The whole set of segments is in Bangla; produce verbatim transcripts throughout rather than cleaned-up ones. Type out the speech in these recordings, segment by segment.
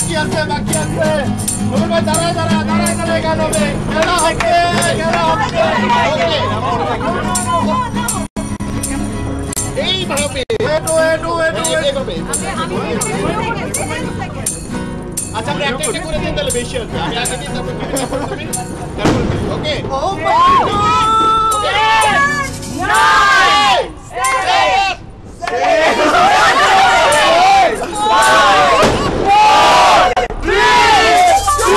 বাকি আছে বাকি আছে রবিন ভাই দাঁড়ায় দাঁড়ায় দাঁড়ায় দাঁড়ায় গান হবে খেলা হবে খেলা হবে এই ভাবে এটু এটু এটু এভাবে আচ্ছা আমরা একটা একটা করে দিন তাহলে বেশি হবে আমি আগে দিই তারপর তুমি তারপর তুমি তারপর okay oh my god nine eight six five four three two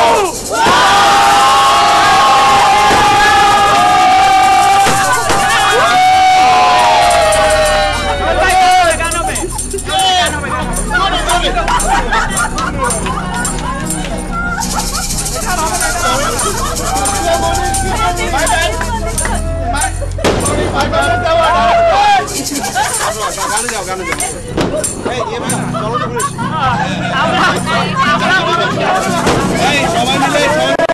গানে যাও গানে যাও এই এ ভাই চলো তো পুলিশ এই সবাই মিলে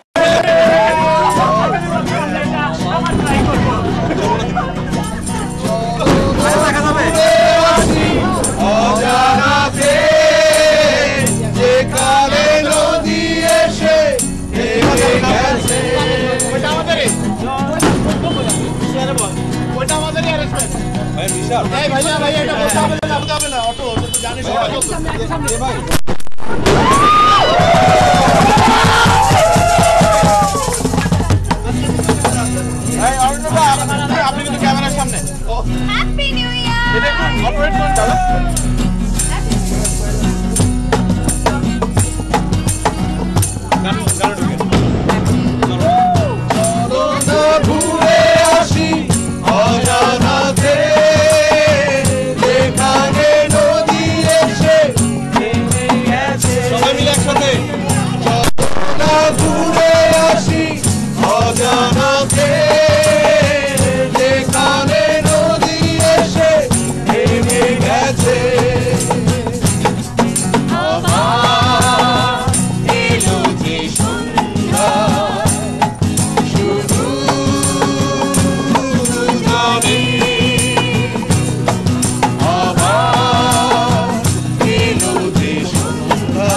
এই ভাইয়া ভাইয়া এটা বলতে হবে না বলতে হবে না অটো তো জানিস সবাই এ ভাই এই অর্ণব আপনি কিন্তু ক্যামেরার সামনে হ্যাপি নিউ ইয়ার এটা একটু অপারেট করুন চলো গান গান ঢুকে চলো চলো ঘুরে আসি অজানাতে সবাই মিলে একসাথে ঘুরে আসি অজানাতে যেখানে নদী এসে থেমে গেছে আমার এলো যে সন্ধ্যা শুধু জানি আমার এলো যে সন্ধ্যা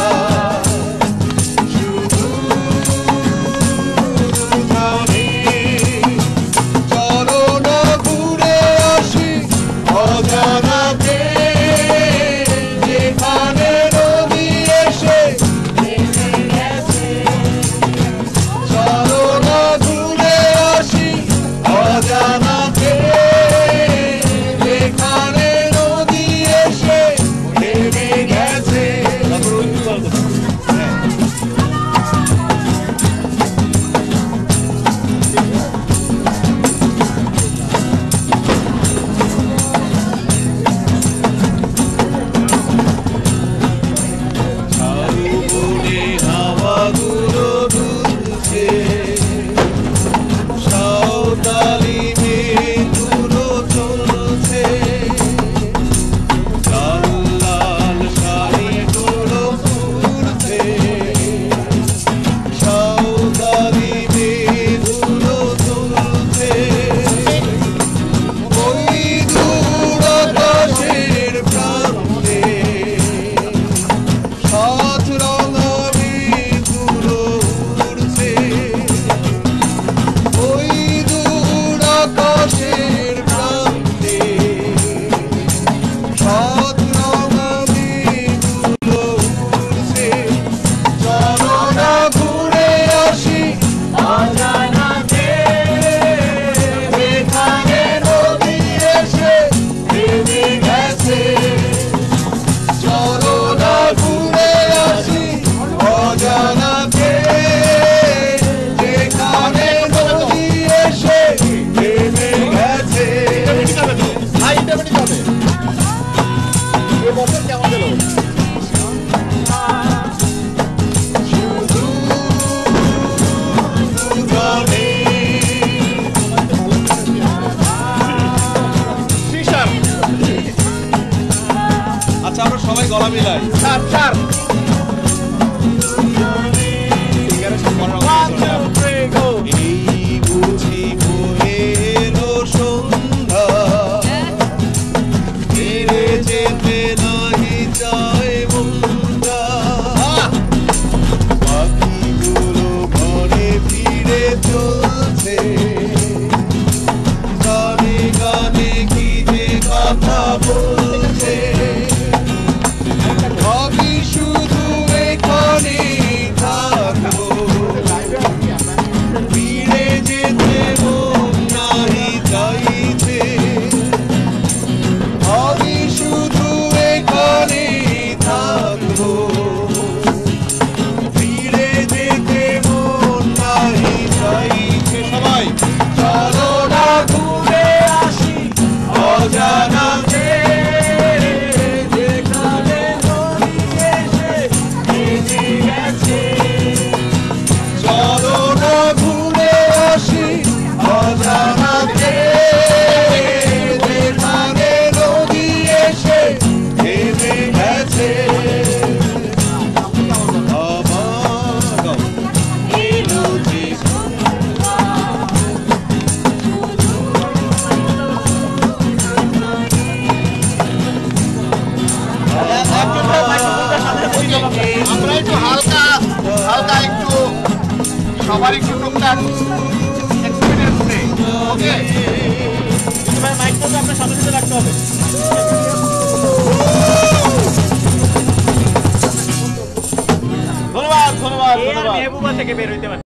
গলা মিলাই চার চার এই বুঝি বয়ে এলো সন্ধ্যা ফিরে যেতে নাহি চায় মনটা আমরা একটু হালকা হালকা একটু সবার একটু টুকটাক এক্সপিরিয়েন্স নেই। ওকে ভাই মাইকটা তো আপনার সাথে সাথে রাখতে হবে। ধন্যবাদ ধন্যবাদ ধন্যবাদ। মেহবুবা থেকে বের হইতে পারে।